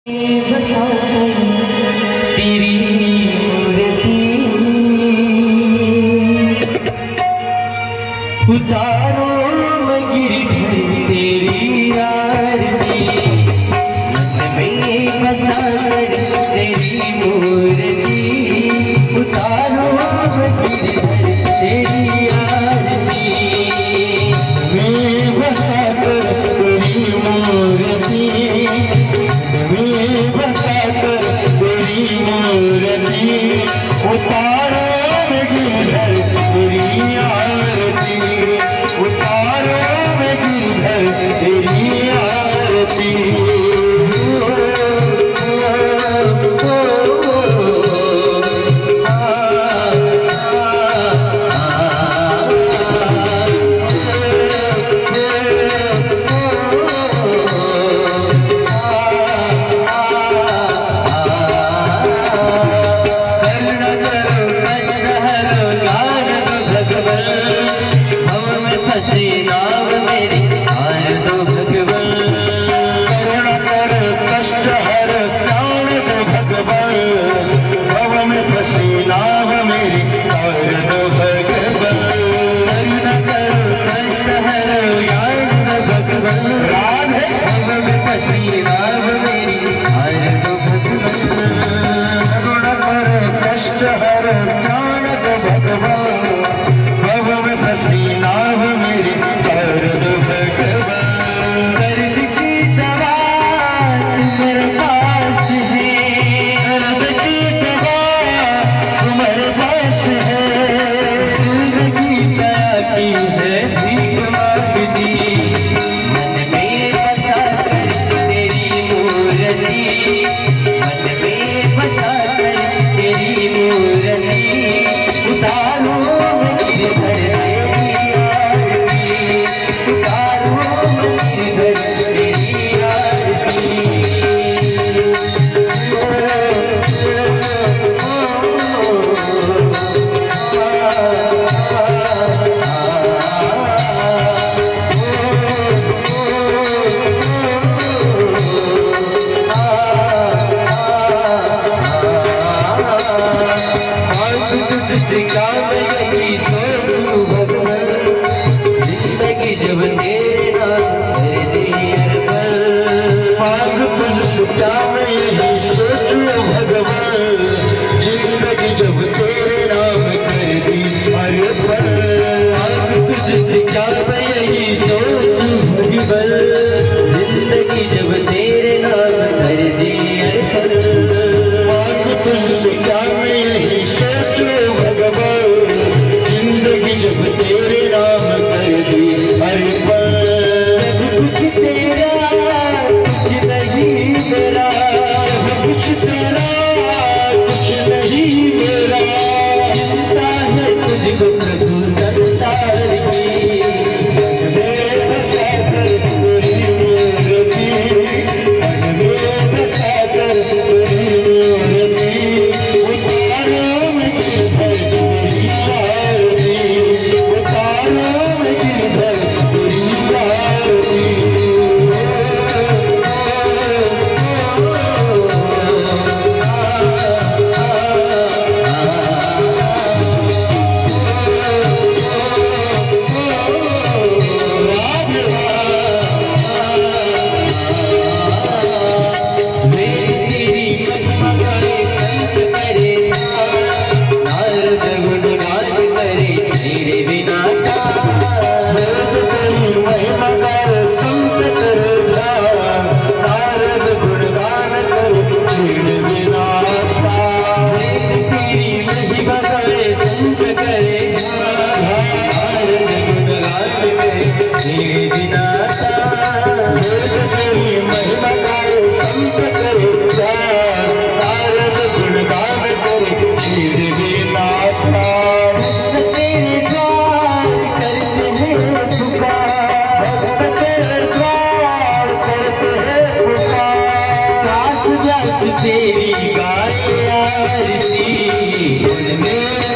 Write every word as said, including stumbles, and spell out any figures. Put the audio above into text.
तेरी मूर्ति उतारो मैं गिरधर तेरी आरती मन में बसा कर तेरी मूर्ति उतारो मैं गिरधर तेरी आरती मैं बसा कर तेरी मूर्ति मैं बसा कर तेरी मूर्ति उतारो मैं गिरधर तेरी आरती उतारो मैं गिरधर तेरी आरती नाव मेरी हार दो भगवान करुणा कर कष्ट हर प्राण दो भगवान भव में फंसी नाव मेरी हार दो भगवान करुणा कर कष्ट हर ज्ञान दो भगवान राधे भव में फंसी नाव मेरी हार दो भगवान करुणा कर कष्ट हर प्राण दो भगवान भव में फंसी नाव मेरी कर दो भगवान दर्द की दवा तुम्हारे पास है दर्द की दवा तुम्हारे पास है जिंदगी दया की है भीख मांगती मन में बसा कर तेरी मूर्ति मन में बसा कर तेरी मूर्ति उतारो गिरधर जिंदगी जब तेरे नाम कर दी अर्पण मांग तुझसे क्या मैं यही सोचूं भगवान जिंदगी जब तेरे नाम कर दी अर्पण मांग तुझसे क्या मैं यही सोचूं भगवान जिंदगी जब तेरे नाम कर दी अर्पण मांग तुझसे क्या मैं यही सोचूं भगवान जिंदगी जब तेरे नाम कर दी अर्पण सब कुछ तेरा कुछ नहीं मेरा सब कुछ तेरा कुछ नहीं मेरा चिंता है तुझको प्रभु संसार की मन में बसा कर तेरी मूर्ति मन में बसा कर तेरी मूर्ति उतारो मैं गिरधर तेरी आरती उतारो मैं गिरधर तेरी आरती तेरी गाय आरती